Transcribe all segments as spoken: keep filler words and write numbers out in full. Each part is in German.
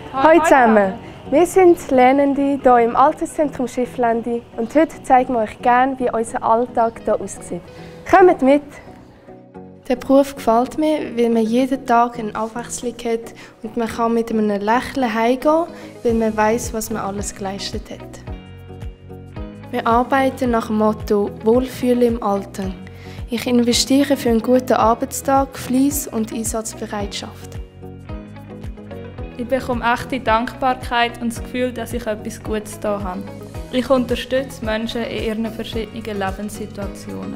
Hallo zusammen, wir sind Lernende hier im Alterszentrum Schifflände und heute zeigen wir euch gerne, wie unser Alltag hier aussieht. Kommt mit! Der Beruf gefällt mir, weil man jeden Tag eine Abwechslung hat und man kann mit einem Lächeln heimgehen, weil man weiss, was man alles geleistet hat. Wir arbeiten nach dem Motto «Wohlfühlen im Alter». Ich investiere für einen guten Arbeitstag, Fleiss und Einsatzbereitschaft. Ich bekomme echte Dankbarkeit und das Gefühl, dass ich etwas Gutes da habe. Ich unterstütze Menschen in ihren verschiedenen Lebenssituationen.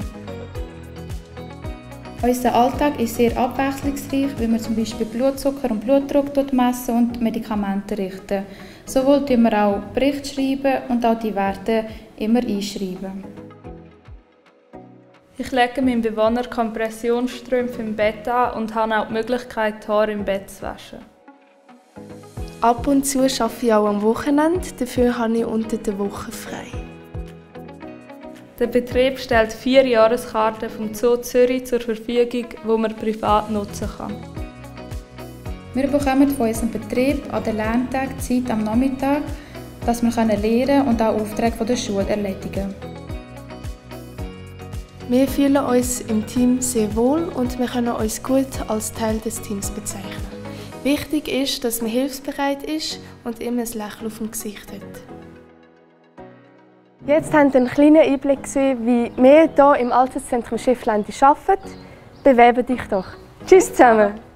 Unser Alltag ist sehr abwechslungsreich, weil wir zum Beispiel Blutzucker und Blutdruck messen und Medikamente richten. Sowohl schreiben wir auch Berichte schreiben und auch die Werte immer einschreiben. Ich lege meinem Bewohner Kompressionsstrümpfe im Bett an und habe auch die Möglichkeit, die Haare im Bett zu waschen. Ab und zu arbeite ich auch am Wochenende, dafür habe ich unter der Woche frei. Der Betrieb stellt vier Jahreskarten vom Zoo Zürich zur Verfügung, die man privat nutzen kann. Wir bekommen von unserem Betrieb an den Lerntagen Zeit am Nachmittag, dass wir lernen und auch Aufträge von der Schule erledigen. Wir fühlen uns im Team sehr wohl und wir können uns gut als Teil des Teams bezeichnen. Wichtig ist, dass man hilfsbereit ist und immer ein Lächeln auf dem Gesicht hat. Jetzt haben wir einen kleinen Einblick gesehen, wie wir hier im Alterszentrum Schifflände arbeiten. Bewerbe dich doch. Tschüss zusammen!